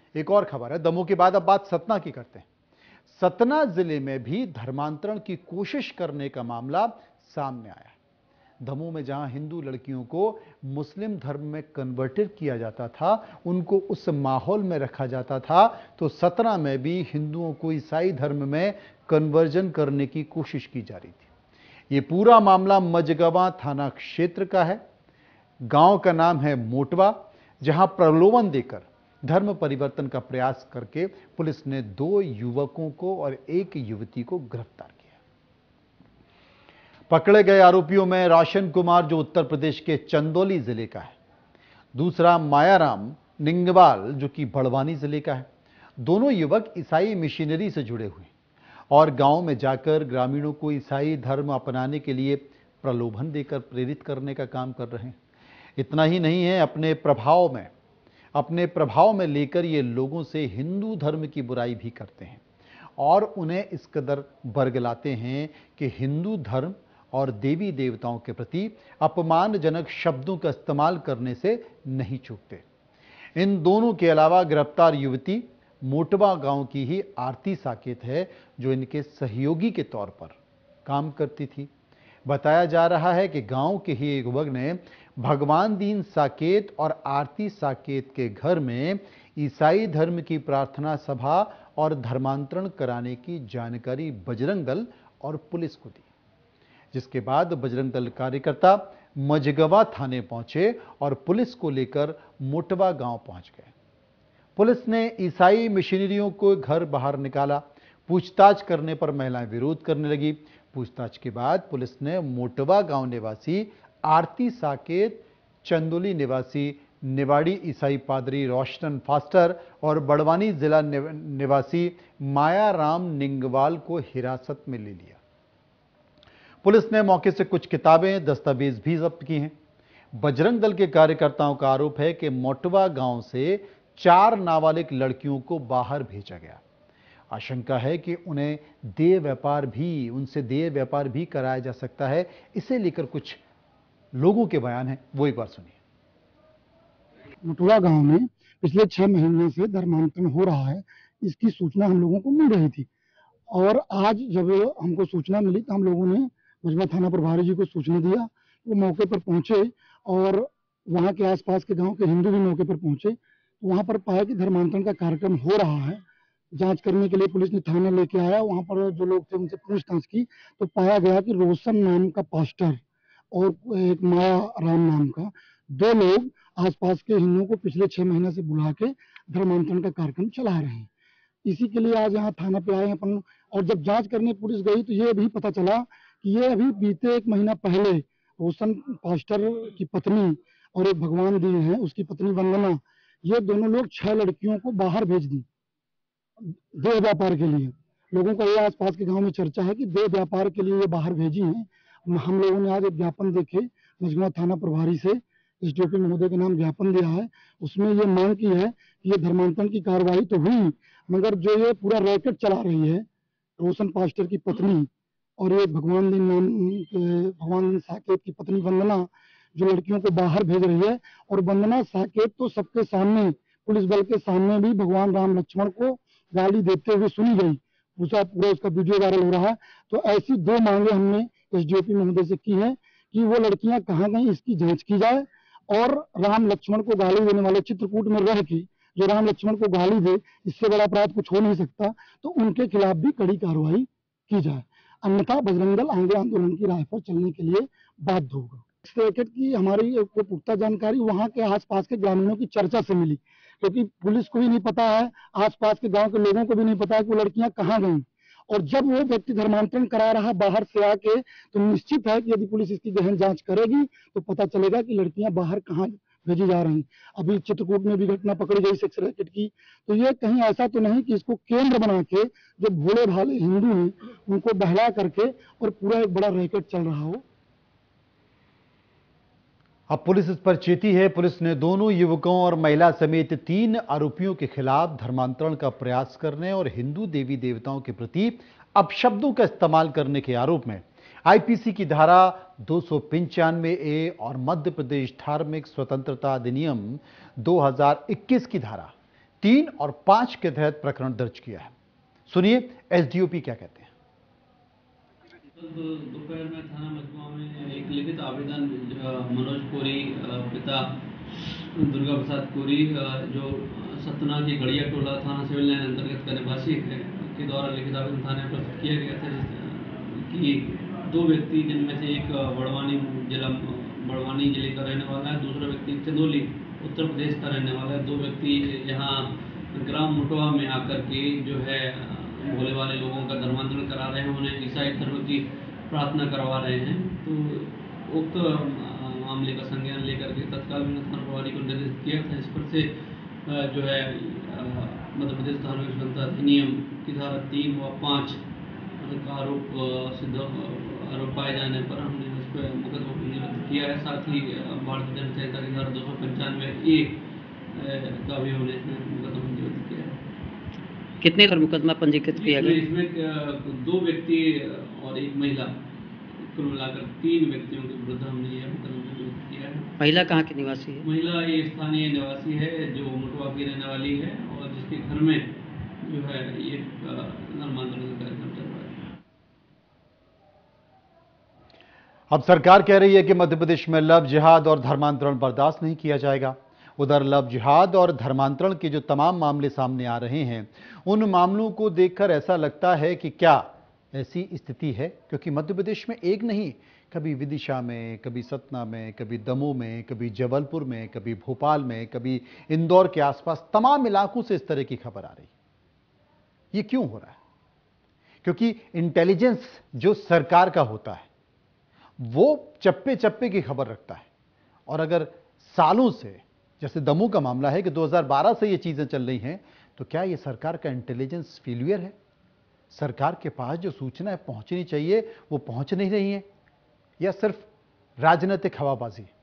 एक और खबर है दमोह के बाद, अब बात सतना की करते हैं। सतना जिले में भी धर्मांतरण की कोशिश करने का मामला सामने आया है। दमोह में जहां हिंदू लड़कियों को मुस्लिम धर्म में कन्वर्टेड किया जाता था, उनको उस माहौल में रखा जाता था, तो सतना में भी हिंदुओं को ईसाई धर्म में कन्वर्जन करने की कोशिश की जा रही थी। ये पूरा मामला मझगवां थाना क्षेत्र का है। गांव का नाम है मोटवा, जहां प्रलोभन देकर धर्म परिवर्तन का प्रयास करके पुलिस ने 2 युवकों को और 1 युवती को गिरफ्तार किया। पकड़े गए आरोपियों में रोशन कुमार, जो उत्तर प्रदेश के चंदौली जिले का है, दूसरा मायाराम निंगवाल, जो कि बड़वानी जिले का है। दोनों युवक ईसाई मिशनरी से जुड़े हुए और गांव में जाकर ग्रामीणों को ईसाई धर्म अपनाने के लिए प्रलोभन देकर प्रेरित करने का काम कर रहे हैं। इतना ही नहीं है, अपने प्रभाव में लेकर ये लोगों से हिंदू धर्म की बुराई भी करते हैं और उन्हें इस कदर बरगलाते हैं कि हिंदू धर्म और देवी देवताओं के प्रति अपमानजनक शब्दों का इस्तेमाल करने से नहीं चूकते। इन दोनों के अलावा गिरफ्तार युवती मोटवा गांव की ही आरती साकेत है, जो इनके सहयोगी के तौर पर काम करती थी। बताया जा रहा है कि गांव के ही एक युवक ने भगवान दीन साकेत और आरती साकेत के घर में ईसाई धर्म की प्रार्थना सभा और धर्मांतरण कराने की जानकारी बजरंग दल और पुलिस को दी, जिसके बाद बजरंग दल कार्यकर्ता मझगवां थाने पहुंचे और पुलिस को लेकर मोटवा गांव पहुंच गए। पुलिस ने ईसाई मिशनरियों को घर बाहर निकाला। पूछताछ करने पर महिलाएं विरोध करने लगी। पूछताछ के बाद पुलिस ने मोटवा गांव निवासी आरती साकेत, चंदोली निवासी निवाड़ी ईसाई पादरी रोशन फास्टर और बड़वानी जिला निवासी मायाराम निंगवाल को हिरासत में ले लिया। पुलिस ने मौके से कुछ किताबें, दस्तावेज भी जब्त की हैं। बजरंग दल के कार्यकर्ताओं का आरोप है कि मोटवा गांव से 4 नाबालिग लड़कियों को बाहर भेजा गया। आशंका है कि उनसे देह व्यापार भी कराया जा सकता है। इसे लेकर कुछ लोगों के बयान हैं, वो एक बार सुनिए। मोटवा गांव में पिछले 6 महीने से धर्मांतरण हो रहा है, इसकी सूचना हम लोगों को मिल रही थी और आज जब हमको सूचना मिली तो हम लोगों ने मझगवां थाना प्रभारी जी को सूचना दिया। वो मौके पर पहुंचे और वहां के आसपास के गांव के हिंदू भी मौके पर पहुंचे। तो वहां पर पाया कि धर्मांतरण का कार्यक्रम हो रहा है। जांच करने के लिए पुलिस ने थाना लेके आया। वहां पर जो लोग थे उनसे पूछताछ की तो पाया गया कि रोशन नाम का पास्टर और एक माया राम नाम का 2 लोग आसपास के हिंदुओं को पिछले 6 महीने से बुला के धर्मांतरण का कार्यक्रम चला रहे हैं। इसी के लिए आज यहाँ थाना पे आए अपन। और जब जांच करने पुलिस गई तो ये भी पता चला कि ये अभी बीते 1 महीना पहले रोशन पास्टर की पत्नी और एक भगवान दी है उसकी पत्नी वंदना, ये दोनों लोग 6 लड़कियों को बाहर भेज दी देह व्यापार के लिए। लोगों का ये आसपास के गांव में चर्चा है कि देह व्यापार के लिए ये बाहर भेजी हैं। हम लोगों ने आज एक ज्ञापन देके मझगवां थाना प्रभारी से एसडीओपी महोदय के नाम ज्ञापन दिया है। उसमें ये मांग की है कि ये धर्मांतरण की कार्रवाई तो हुई, मगर जो ये पूरा रैकेट चला रही है रोशन पास्टर की पत्नी और ये भगवान दीन साकेत की पत्नी वंदना, जो लड़कियों को बाहर भेज रही है। और वंदना साकेत तो सबके सामने, पुलिस बल के सामने भी भगवान राम लक्ष्मण को गाली देते हुए सुनी गई। पूरा उसका वीडियो वायरल हो रहा है। तो ऐसी 2 मांगे हमने एसडीओपी महोदय से की है कि वो लड़कियां कहाँ गई, इसकी जांच की जाए और राम लक्ष्मण को गाली देने वाले, चित्रकूट में रह के जो राम लक्ष्मण को गाली दे, इससे बड़ा अपराध कुछ हो नहीं सकता, तो उनके खिलाफ भी कड़ी कार्रवाई की जाए। अन्यथा बजरंग दल आगे आंदोलन की राह पर चलने के लिए बाध्य होगा। इस रैकेट की हमारी को पुख्ता जानकारी वहां के आसपास के ग्रामीणों की चर्चा से मिली, क्योंकि पुलिस को भी नहीं पता है, आसपास के गांव के लोगों को भी नहीं पता है कि वो लड़कियां कहाँ गई। और जब वो व्यक्ति धर्मांतरण करा रहा बाहर से आके, तो निश्चित है कि यदि पुलिस इसकी गहन जांच करेगी तो पता चलेगा कि लड़कियां बाहर कहाँ भेजी जा रही। अभी चित्रकूट में भी घटना पकड़ी गई सेक्स रैकेट की। तो ये कहीं ऐसा तो नहीं कि इसको केंद्र बना के जो भोले भाले हिंदू हैं उनको बहला करके और पूरा एक बड़ा रैकेट चल रहा हो। अब पुलिस इस पर चेती है। पुलिस ने दोनों युवकों और महिला समेत 3 आरोपियों के खिलाफ धर्मांतरण का प्रयास करने और हिंदू देवी देवताओं के प्रति अपशब्दों का इस्तेमाल करने के आरोप में आईपीसी की धारा 295 और मध्य प्रदेश धार्मिक स्वतंत्रता अधिनियम 2021 की धारा 3 और 5 के तहत प्रकरण दर्ज किया है। सुनिए एसडीओपी क्या कहते हैं। दोपहर में थाना मजमुआ में एक लिखित आवेदन मनोज कोरी पिता दुर्गा प्रसाद कोरी जो सतना के गड़िया टोला थाना सिविल लाइन अंतर्गत का निवासी है के द्वारा लिखित आवेदन थाने पर किया गया था कि 2 व्यक्ति जिनमें से एक बड़वानी जिले का रहने वाला है, दूसरा व्यक्ति चंदौली उत्तर प्रदेश का रहने वाला है। 2 व्यक्ति यहाँ ग्राम मुटवा में आकर के जो है भोले वाले लोगों का धर्मांतरण करा रहे हैं, उन्हें ईसाई धर्म की प्रार्थना करवा रहे हैं। तो उक्त मामले का संज्ञान लेकर के तत्काल मैंने थाना प्रभारी को निर्देशित किया था। इस पर से जो है मध्य प्रदेश धार्मिक संस्था अधिनियम की धारा 3 व 5 का आरोप पाए जाने पर हमने उस पर मुकदमा पंजीबद्ध किया है। साथ ही भारतीय दंड संहिता की धारा 295A का भी हमने इसमें मुकदमा पंजीबद्ध किया है। कितने पर मुकदमा पंजीकृत किया गया? इसमें 2 व्यक्ति और एक महिला, कुल मिलाकर 3 व्यक्तियों के विरुद्ध हमने यह मुकदमा पंजीबद्ध किया है। महिला कहाँ की निवासी है? महिला ये स्थानीय निवासी है जो मुटवा की रहने वाली है और जिसके घर में जो है ये धर्मांतरण का कार्यक्रम चल रहा है। अब सरकार कह रही है कि मध्य प्रदेश में लव जिहाद और धर्मांतरण बर्दाश्त नहीं किया जाएगा। उधर लव जिहाद और धर्मांतरण के जो तमाम मामले सामने आ रहे हैं, उन मामलों को देखकर ऐसा लगता है कि क्या ऐसी स्थिति है, क्योंकि मध्य प्रदेश में एक नहीं, कभी विदिशा में, कभी सतना में, कभी दमोह में, कभी जबलपुर में, कभी भोपाल में, कभी इंदौर के आसपास तमाम इलाकों से इस तरह की खबर आ रही। ये क्यों हो रहा है? क्योंकि इंटेलिजेंस जो सरकार का होता है वो चप्पे चप्पे की खबर रखता है। और अगर सालों से, जैसे दमोह का मामला है कि 2012 से ये चीजें चल रही हैं, तो क्या ये सरकार का इंटेलिजेंस फेलियर है? सरकार के पास जो सूचनाएं पहुंचनी चाहिए वो पहुंच नहीं रही हैं, या सिर्फ राजनीतिक हवाबाजी?